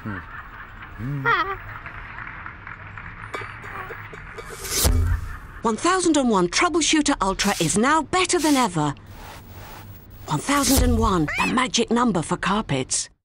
"1001 Troubleshooter Ultra is now better than ever. 1001, the magic number for carpets.